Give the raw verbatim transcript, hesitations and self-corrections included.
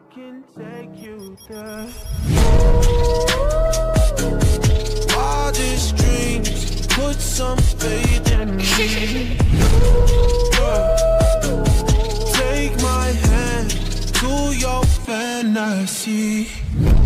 can take you there. Wildest dreams, put some faith in me. Yeah. Take my hand to your fantasy.